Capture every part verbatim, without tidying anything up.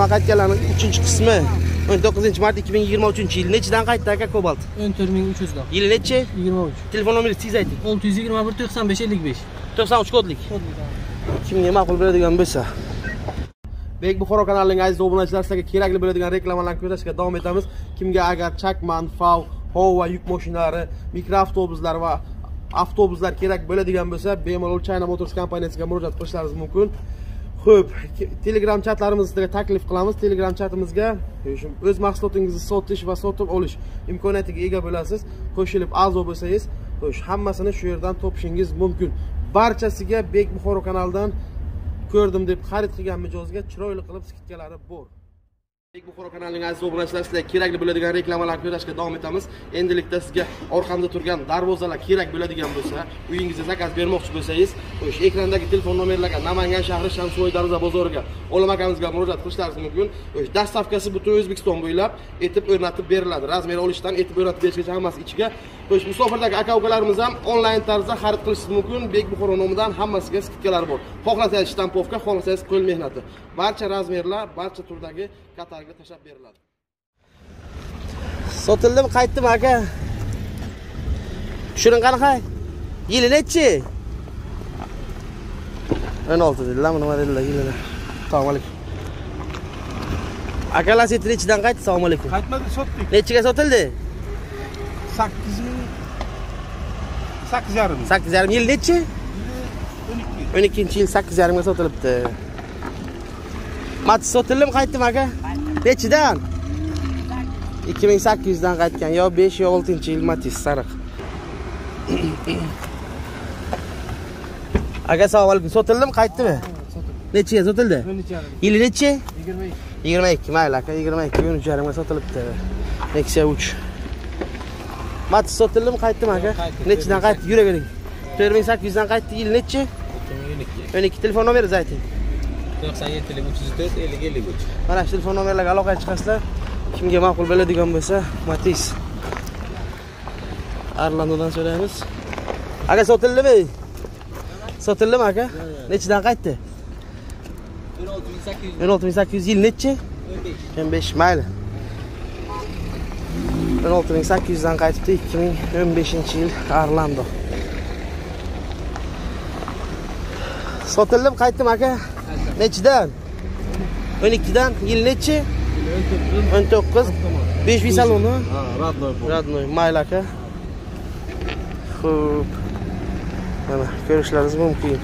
reklama qaytganlarning uchinchi qismi o'n to'qqizinchi mart ikki ming yigirma uchinchi yil nechidan qaytdi aka Cobalt? o'n to'rt ming uch yuz dan. Yili nechi? yigirma uch. Telefon nomeringizni ayting. olti yuz yigirma bir to'qson besh ellik besh. to'qson uch kodlik. Kimga ma'qul bo'ladigan bo'lsa. Bek Buxoro kanalining aziz obunachilar, sizlarga kerakli bo'ladigan reklamalarni ko'rsatishga davom etamiz. Kimga agar Chakman, Fav, Hova yuk mashinalari, mikroavtobuslar va avtobuslar kerak bo'ladigan bo'lsa, bemalol China Motors kompaniyasiga murojaat qilishlaringiz mumkin. Xo'p, Telegram chatlarimizga sizlarga taklif qilamiz. Telegram chatimizga o'z mahsulotingizni sotish va sotib olish imkoniyatiga ega bo'lasiz. Qo'shilib a'zo bo'lsangiz, xo'sh, hammasini shu yerdan topishingiz mumkin. Barchasiga Bek Buxoro kanalidan ko'rdim deb xarid qilgan mijozga chiroyli qilib skidkalari bor. Bek Buxoro kanalining aziz obunachilar, sizlarga kerakli bo'ladigan reklamalarni ko'rsatishga davom etamiz. Endilikda sizga orqamda turgan darvozalar kerak bo'ladigan bo'lsa, uyingizga zakaz bermoqchi bo'lsangiz, o'sha ekrandagi telefon nomerlarga Namangan shahri Shamsiyoy darvoza bozoriga Olim akamizga murojaat qilishlaringiz mumkin. O'sha dastavkasi butun O'zbekiston bo'ylab etib o'rnatib beriladi. Razmer olishdan etib o'rnatib berishgacha hammasi ichiga. O'sha musofirdagi aka-ukalarimiz ham onlayn tarzda xarid qilishingiz mumkin. Bek Buxoro nomidan hammasiga skidkalar bor. Xohlasangiz shtampovka, xohlasangiz qo'l mehnati. Barcha razmerlar, barcha turdagi katalogga tashab beriladi. Sotildimi, qaytdimi aka? Shuning qanaqa? Yili nechi? o'n olti dedilar, nima dedilar yilini? Assalomu alaykum. Akalar nechidan qaytdi? Assalomu alaykum. Qaytmadi, sotdik. Nechiga sotildi? sakkiz ming sakkiz yarim. sakkiz yarim yil nechi? o'n ikkinchi yil sakkiz yarim ga sotilibdi. Matiz sotildimi, qaytdimi aka? Nechidan? ikki ming sakkiz yuz dan qaytgan. Yo besh yo oltinchi yil Matiz sariq. Aka assalomu alaykum. Sotildimi, qaytdimi? Nechiga sotildi? o'n uch yarim. Yili nechi? yigirma ikki. yigirma ikki mayli aka, yigirma ikki o'n uch yarim ga sotilibdi. Nexia uch. Matiz sotildimi, qaytdimi aka? Nechidan qaytdi? Yuravering. to'rt ming sakkiz yuz dan qaytdi. Yil nechi? o'n ikki. Telefon nomeringizni ayting. to'qson yetti uch yuz to'rt ellik ellik uch. Mana shu telefon nomerlarga aloqaga chiqasizlar. Kimga ma'qul bo'ladigan bo'lsa, Matiz. Arlandodan so'raymiz. Aka sotildimi? Sotildimi aka? Nechidan qaytdi? o'n olti ming sakkiz yuz. o'n olti ming sakkiz yuz. Yil nechi? o'n besh mayli. o'n olti ming sakkiz yuz dan qaytibdi. ikki ming o'n beshinchi yil Arlando. Sotildimi, qaytdimi aka? Nechidan? o'n ikkidan. Yil nechi? o'n to'qqiz. besh ming saloni? Ha, radnoy bu. Radnoy mayli aka. Xo'p. Mana ko'rishlaringiz mumkin.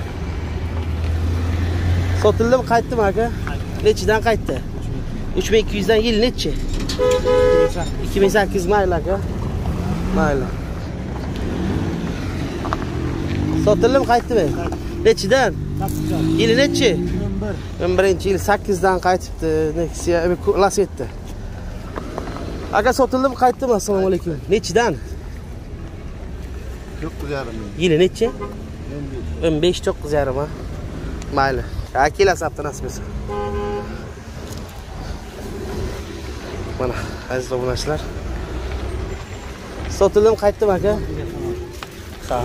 Sotildimi, qaytdimi aka? Nechidan qaytdi? uch ming ikki yuz dan. Yil nechi? ikki ming sakkiz mayli aka. Mayli. Sotildimi, qaytdimi? Nechidan? Yili nechi? o'n birinchi yil sakkiz dan qaytibdi. Nexia Lacetti. Aka sotildimi, qaytdimi? Assalomu alaykum. Nechidan? to'qqiz yarim ming. Yili nechi? o'n besh to'qqiz yarim ha. Mayli. Ha, kelasi hafta nasib etsa. Mana aziz obunachilar. Sotildimi, qaytdimi aka? Ha.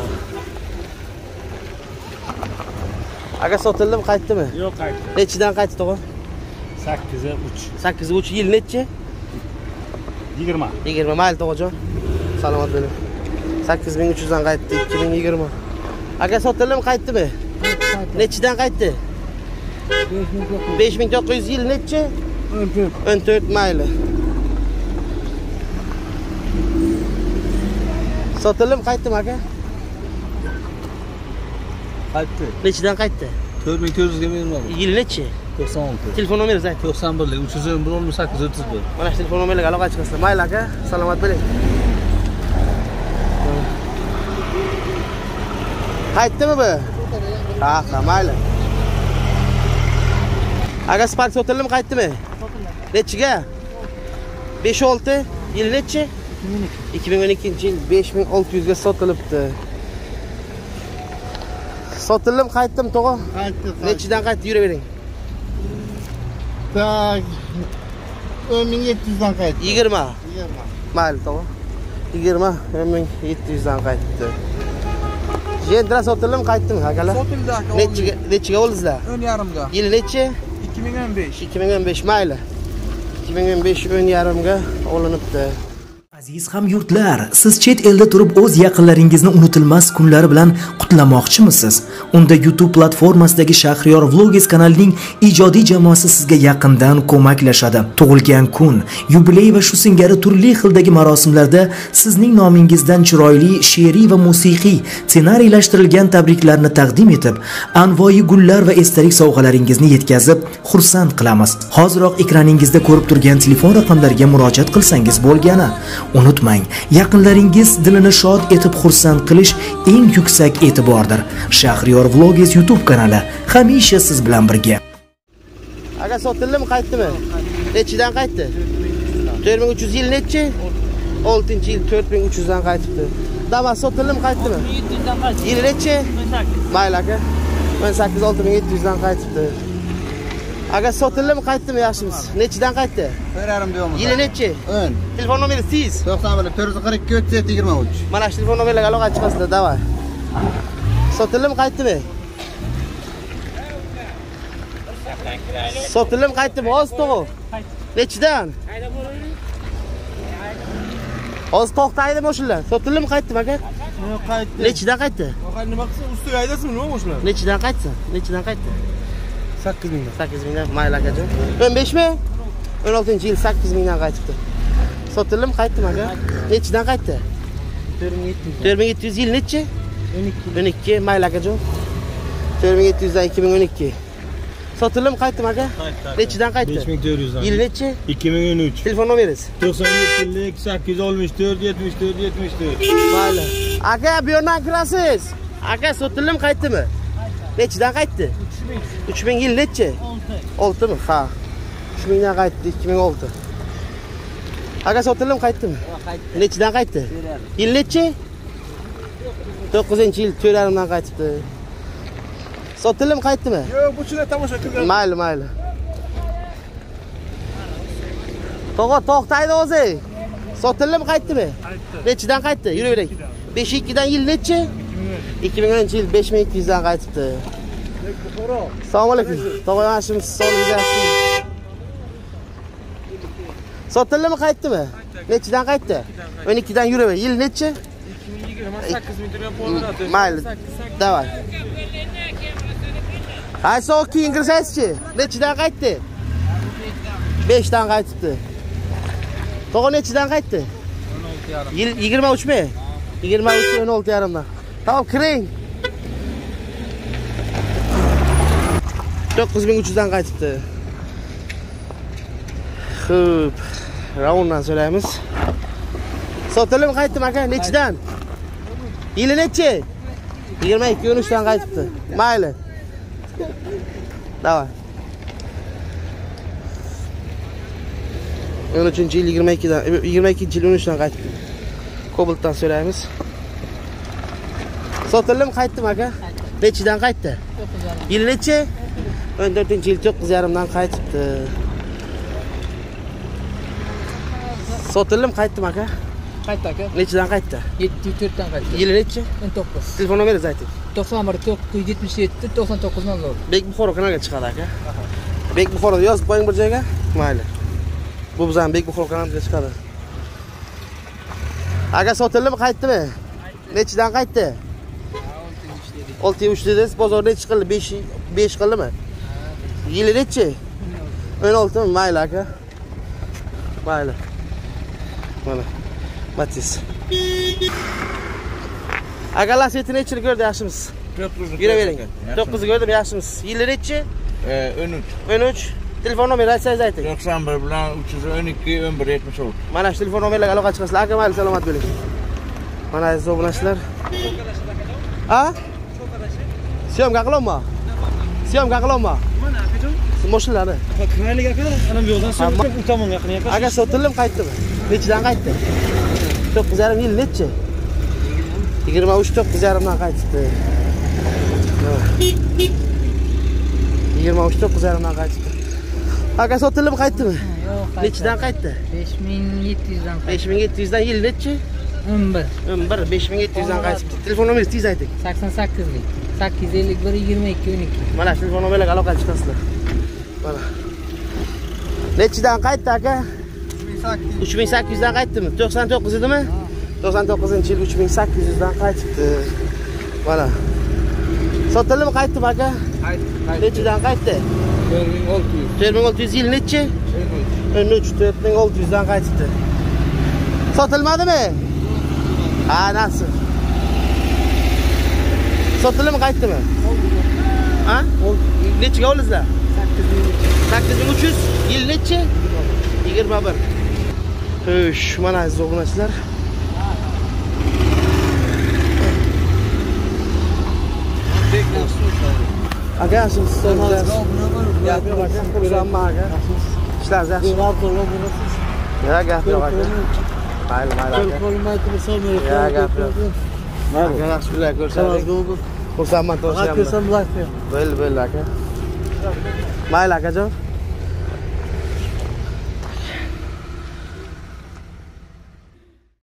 Aka sotildimi, qaytdimi? Yo'q, qaytdi. Nechidan qaytdi tog'a? sakkiz uch. sakkiz uch. Yil nechi? yigirma. yigirma mayli tog'ajon. Salomat bo'ling. sakkiz ming uch yuz dan qaytdi ikki ming yigirma. Aka sotildimi, qaytdimi? Nechidan qaytdi? besh ming to'qqiz yuz. Yil nechi? o'n to'rt. o'n to'rt mayli. Sotildimi, qaytdimi aka? Qaytdi. Nechidan qaytdi? to'rt ming to'rt yuz ga bermadim. Yil nechi? to'qson olti. Telefon nomeringizni ayting. to'qson bir uch yuz o'n bir o'n sakkiz o'ttiz bir. Mana shu telefon nomerlarga aloqaga chiqasizlar. Mayli aka, salomat bo'ling. Qaytdimi bu? Ha, ha, mayli. Aka Spark sotildimi, qaytdimi? Nechiga? besh olti. Yil nechi? ikki ming o'n ikkinchi yil besh ming olti yuz ga sotilibdi. Sotildimi, qaytdim tog'a? Qaytdi. Nechidan qaytdi? Yuravering. Tak. o'n ming yetti yuz dan qaytdi. yigirma. yigirma. Mayli tog'a. yigirma o'n ming yetti yuz dan qaytdi. Jendra sotildimi, qaytdimi akalar? Sotildi aka. Nechiga nechiga oldingizlar? o'n yarim ga. Yili nechi? ikki ikki ming o'n besh. ikki ming o'n besh mayli. ikki ming o'n besh o'n yarimga olinibdi. Aziz hamyurtlar, siz chet elda turib o'z yaqinlaringizni unutilmas kunlari bilan qutlamoqchimisiz? Unda YouTube platformasidagi Shahriyor Vlogs kanalining ijodiy jamoasi sizga yaqindan ko'maklashadi. Tug'ilgan kun, yubiley va shu singari turli xildagi marosimlarda sizning nomingizdan chiroyli she'riy va musiqiy ssenariylashtirilgan tabriklarni taqdim etib, anvoyi gullar va esdalik sovg'alaringizni yetkazib, xursand qilamiz. Hoziroq ekraningizda ko'rib turgan telefon raqamlariga murojaat qilsangiz bo'lgani. Unutmang, yaqinlaringiz dilini shod etib xursand qilish eng yuksak e'tibordir. Shahriyor Vlogs YouTube kanali hamisha siz bilan birga. Aga sotildimi, qaytdimi? Nechidan qaytdi? to'rt ming uch yuz yil nechi? oltinchi yil to'rt ming uch yuz dan qaytibdi. Damas sotildimi, qaytdimi? yetti yuz dan qaytdi. Yil nechi? o'n sakkiz. Mayli aka. o'n sakkiz olti ming yetti yuz dan qaytibdi. Aga sotildimi, qaytdimi yaxshimiz? Nechidan qaytdi? bir yarim deymiz. Yili nechi? o'n. Telefon nomeringiz? to'qson bir to'rt yuz qirq ikki o'ttiz yetti yigirma uch. Mana shu telefon nomerlarga aloqa chiqasizlar, davay. Sotildimi, qaytdimi? Sotildimi, qaytdimi? Hozir to'g'ri. Nechidan? Hozir to'xtaydimi o'shalar? Sotildimi, qaytdimi aka? Yo'q, qaytdi. Nechidan qaytdi? Oxir nima qilsa, ustiga haydasizmi, nima o'shalar? Nechidan qaytdi? Nechidan qaytdi? sakkiz ming. sakkiz mingdan mayli akajon. o'n besh mi? o'n oltinchi yil sakkiz mingdan qaytibdi. Sotildimi, qaytdimi aka? Nechidan qaytdi? to'rt ming yetti yuz. to'rt ming yetti yuz yil nechi? o'n ikki. o'n ikki mayli akajon. to'rt ming yetti yuz dan ikki ming o'n ikki. Sotildimi, qaytdimi aka? Nechidan qaytdi? besh ming to'rt yuz dan. Yil nechi? ikki ming o'n uch. Telefon nomeringiz? to'qson yetti sakkiz yuz oltmish to'rt yetmish to'rt yetmish to'rt. Mayli. Aka, bu yerdan kirasiz. Aka, sotildimi, qaytdimi? Nechidan qaytdi? uch ming yil nechi? olti mi? Ha. uch mingdan qaytdi, ikki ming olti. Aka sotildimi, qaytdimi? Qaytdi. Nechidan qaytdi? Yil nechi? to'qqizinchi yil to'rt yarim dan qaytibdi. Sotildimi, qaytdimi? Yo'q, bu chilar tomosha qilgan. Mayli, mayli. To'g'ri, to'xtaydi o'zi. Sotildimi, qaytdimi? Qaytdi. Nechidan qaytdi? Yuravering. besh ikki dan yil nechi? ikki ming o'ninchi yil besh ming ikki yuz dan qaytibdi. Assalomu alaykum. Tog'a yaxshimisiz? Sog'ligingiz yaxshimi? Sotildimi, qaytdimi? Nechidan qaytdi? o'n ikki dan yuraver. Yil nechi? ikki ming yigirma sakkiz ming turgan polda. Mayli. Davay. Qaysi o keyin kirsangizchi? Nechidan qaytdi? besh dan qaytibdi. Tog'a nechidan qaytdi? o'n olti yarim. Yil yigirma uch mi? yigirma uch o'n olti yarim dan. Tamam, kiring. to'qqiz ming uch yuz dan qaytibdi. Xo'p, raundan so'raymiz. Sotildimi, qaytdimi aka? Nechidan? Yili nechi? yigirma ikki o'n uch dan qaytibdi. Mayli. Davay. o'n uchinchi yil yigirma ikki dan, yigirma ikkinchi yil o'n uch dan qaytibdi. Kobaltdan so'raymiz. Sotildimi, qaytdimi aka? Nechidan qaytdi? Yil nechi? o'n to'rtinchi yil to'qqiz yarim dan qaytibdi. Sotildimi, qaytdimi aka? Qaytdi aka. Nechidan qaytdi? yetti yuz to'rt dan qaytdi. Yili nechi? o'n to'qqiz. Telefon nomeringizni ayting. to'qson bir to'qqiz yuz yetmish yetti to'qson to'qqiz nol nol. Bek Buxoro kanaliga chiqadi aka. Bek Buxoroda yozib qo'ying bir joyga. Mayli. Bu bizning Bek Buxoro kanaliga chiqadi. Aka sotildimi, qaytdimi? Nechidan qaytdi? olti uch dedingiz, bozorda chiqildi, besh besh qildimi? Yili nechi? o'n olti mi? Mayli aka. Mayli. Mana. Matiz. Aka laseti nechini ko'rdi, yaxshimisiz? Yuravering. to'qqiz ko'rdim, yaxshimisiz? Yili nechi? o'n uch. o'n uch. Telefon nomeri aytsangiz ayting. to'qson bir bilan uch yuz o'n ikki o'n bir yetmish olti. Mana shu telefon nomerlarga aloqa chiqasizlar. Aka, mayli, salomat bo'ling. Mana aziz obunachilar. Ha? Syomka qilamanmi? Syomka qilamanmi? Mana akajon. Moshinlarni. Kanaliga aka, ana bu yoqdan so'rab o'taman yaqin aka. Aka sotildimi, qaytdimi? Nechidan qaytdi? to'qqiz yarim yil nechi? yigirma uch to'qqiz yarim dan qaytibdi. yigirma uch to'qqiz yarim dan qaytibdi. Aka sotildimi, qaytdimi? Yo'q, Nechidan qaytdi? besh ming yetti yuz dan qaytdi. besh ming yetti yuz dan yil nechi? o'n bir. o'n bir besh ming yetti yuz dan qaytibdi. Telefon nomeringizni ayting. sakson sakkizlik sakkiz yuz ellik bir yigirma ikki o'n ikki. Mana shu telefon nomerlarga aloqa chiqasizlar. Mana. Nechidan qaytdi aka? uch ming sakkiz yuz dan qaytdimi? to'qson to'qqiz edimi? to'qson to'qqizinchi yil uch ming sakkiz yuz dan qaytibdi. Mana. Sotildimi, qaytdimi aka? Qaytdi. Nechidan qaytdi? to'rt ming olti yuz. to'rt ming olti yuz yil nechi? o'n uch. to'rt ming olti yuz dan qaytibdi. Sotilmadimi? Ha, nasib. Sotildimi, qaytdimi? Ha? Nechiga oldingizlar? sakkiz ming uch yuz. Yil nechi? yigirma bir. Xo'sh, mana aziz obunachilar. Aka, siz so'raysiz. Gap yo'q aka. Xursandman aka. Ishlaringiz yaxshi. Ya, gap yo'q aka. Mayli, mayli aka. Ya, gap yo'q. Aka, yaxshi kunlar ko'rsangiz. Xursandman to'g'ri. Ko'rsam bular. Bo'ldi, bo'ldi aka. Mayli akajon.